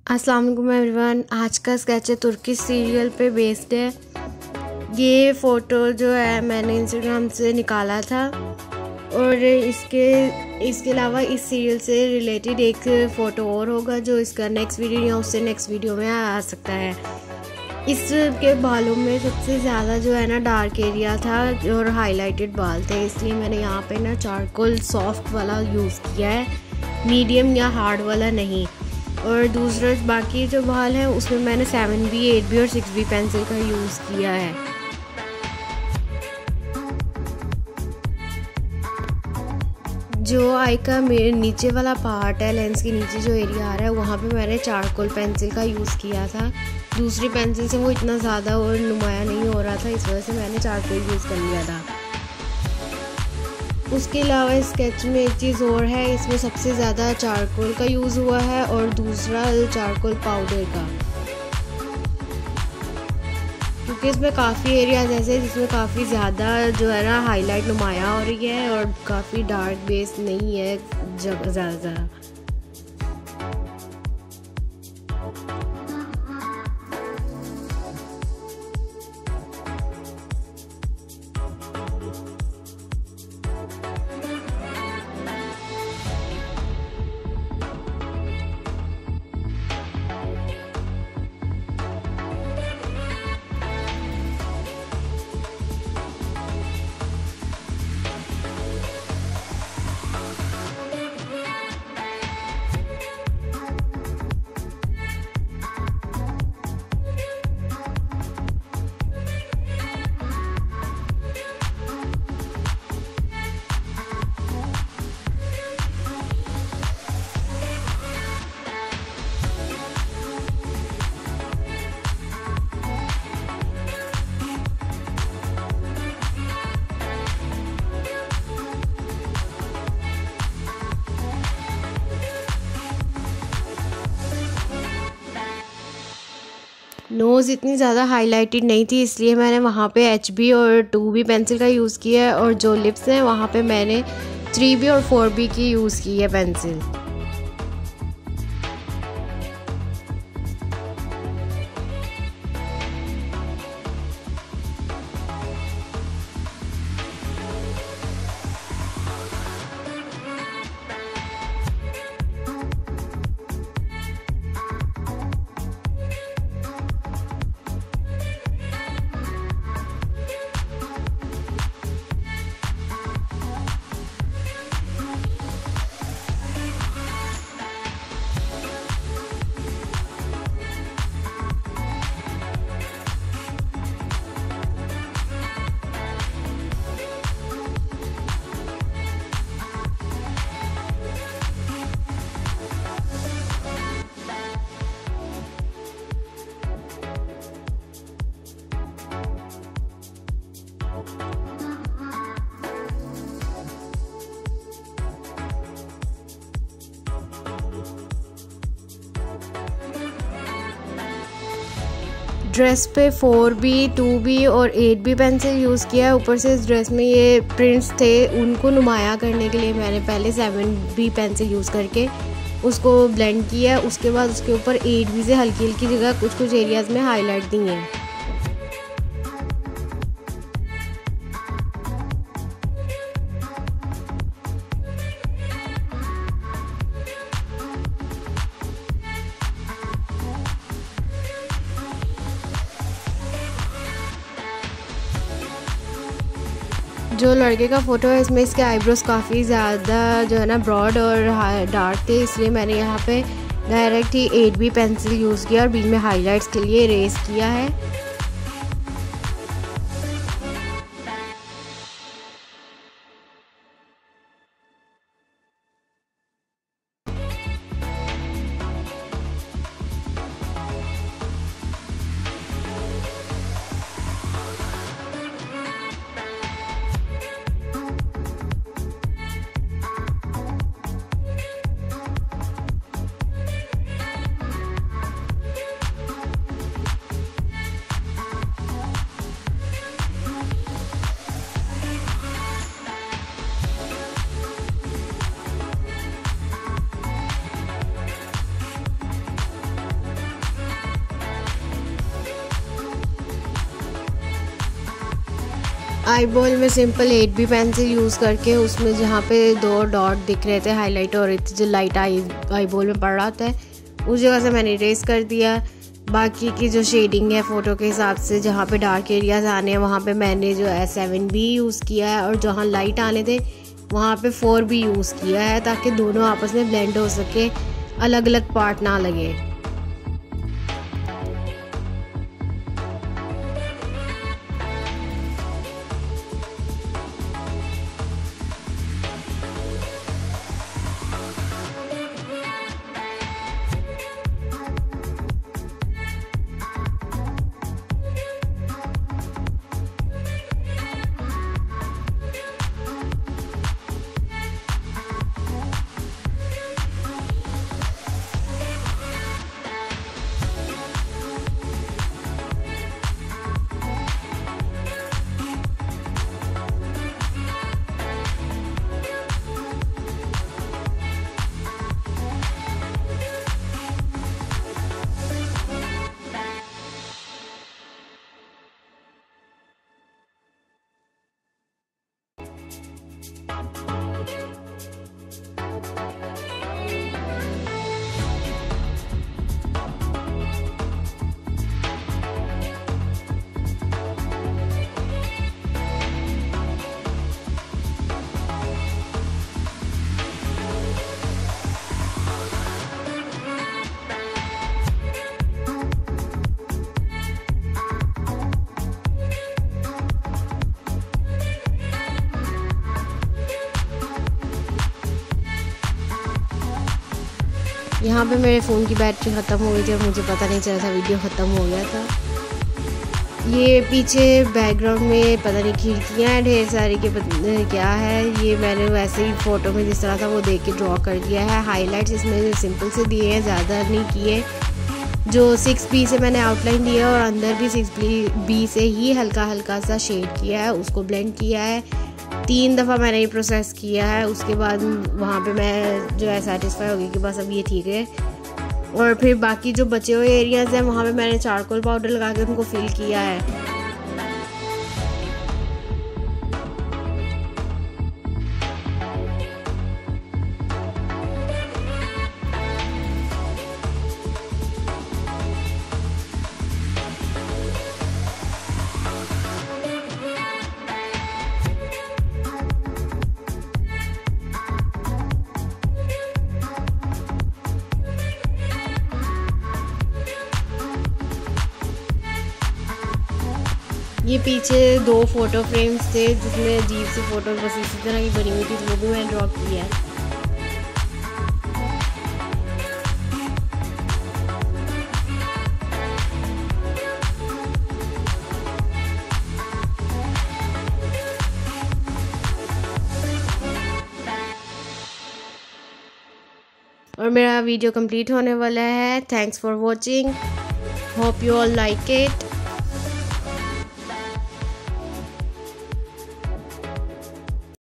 अस्सलाम वालेकुम एवरीवन। आज का स्केच है तुर्की सीरियल पे बेस्ड है। ये फ़ोटो जो है मैंने इंस्टाग्राम से निकाला था और इसके अलावा इस सीरियल से रिलेटेड एक फ़ोटो और होगा जो इसका नेक्स्ट वीडियो या उससे नेक्स्ट वीडियो में आ सकता है। इसके बालों में सबसे ज़्यादा जो है ना डार्क एरिया था और हाईलाइटेड बाल थे, इसलिए मैंने यहाँ पे ना चारकोल सॉफ्ट वाला यूज़ किया है, मीडियम या हार्ड वाला नहीं। और दूसरा बाकी जो बाल हैं उसमें मैंने 7B, 8B और 6B पेंसिल का यूज़ किया है। जो आई का नीचे वाला पार्ट है, लेंस के नीचे जो एरिया आ रहा है, वहाँ पे मैंने चारकोल पेंसिल का यूज़ किया था। दूसरी पेंसिल से वो इतना ज़्यादा और नुमाया नहीं हो रहा था, इस वजह से मैंने चारकोल यूज़ कर लिया था। उसके अलावा स्केच में एक चीज़ और है, इसमें सबसे ज़्यादा चारकोल का यूज़ हुआ है और दूसरा चारकोल पाउडर का, क्योंकि इसमें काफ़ी एरिया जैसे जिसमें काफ़ी ज़्यादा जो है ना हाईलाइट नुमाया हो रही है और काफ़ी डार्क बेस नहीं है ज़्यादा। नोज़ इतनी ज़्यादा हाईलाइटेड नहीं थी, इसलिए मैंने वहाँ पे HB और 2B पेंसिल का यूज़ किया है और जो लिप्स हैं वहाँ पे मैंने 3B और 4B की यूज़ की है पेंसिल। ड्रेस पे 4B, 2B और 8B पेंसिल यूज़ किया है। ऊपर से इस ड्रेस में ये प्रिंट्स थे, उनको नुमाया करने के लिए मैंने पहले 7B पेंसिल यूज़ करके उसको ब्लेंड किया है। उसके बाद उसके ऊपर 8B से हल्की हल्की जगह कुछ कुछ एरियाज़ में हाईलाइट दी है। जो लड़के का फ़ोटो है इसमें इसके आईब्रोज काफ़ी ज़्यादा जो है ना ब्रॉड और डार्क थे, इसलिए मैंने यहाँ पे डायरेक्ट ही 8B पेंसिल यूज़ किया और बीच में हाइलाइट्स के लिए इरेज किया है। आई बॉल में सिंपल 8B पेंसिल यूज़ करके उसमें जहाँ पे 2 डॉट दिख रहे थे हाईलाइट हो रही थी, जो लाइट आई बॉल में पड़ रहा था, उस जगह से मैंने इरेज कर दिया। बाकी की जो शेडिंग है फ़ोटो के हिसाब से, जहाँ पे डार्क एरियाज आने हैं वहाँ पे मैंने जो है 7B यूज़ किया है, और जहाँ लाइट आने थे वहाँ पे 4B यूज़ किया है, ताकि दोनों आपस में ब्लेंड हो सके, अलग अलग पार्ट ना लगे। यहाँ पे मेरे फ़ोन की बैटरी ख़त्म हो गई थी और मुझे पता नहीं चला था वीडियो ख़त्म हो गया था। ये पीछे बैकग्राउंड में पता नहीं खिड़कियाँ हैं ढेर सारी के क्या है, ये मैंने वैसे ही फ़ोटो में जिस तरह था वो देख के ड्रॉ कर दिया है। हाइलाइट्स इसमें सिंपल से दिए हैं, ज़्यादा नहीं किए। जो 6B से मैंने आउटलाइन दिया और अंदर भी 6B से ही हल्का हल्का सा शेड किया है, उसको ब्लेंड किया है। 3 दफ़ा मैंने ये प्रोसेस किया है, उसके बाद वहाँ पे मैं जो है सेटिस्फाई हो गई कि बस अब ये ठीक है। और फिर बाकी जो बचे हुए एरियाज़ हैं वहाँ पे मैंने चारकोल पाउडर लगा के उनको फिल किया है। ये पीछे 2 फ़ोटो फ्रेम्स थे जिसमें अजीब सी फ़ोटो बस इसी तरह की बनी हुई थी, तो वो भी मैंने ड्रॉ किया है। और मेरा वीडियो कंप्लीट होने वाला है। Thanks for watching, hope you all like it.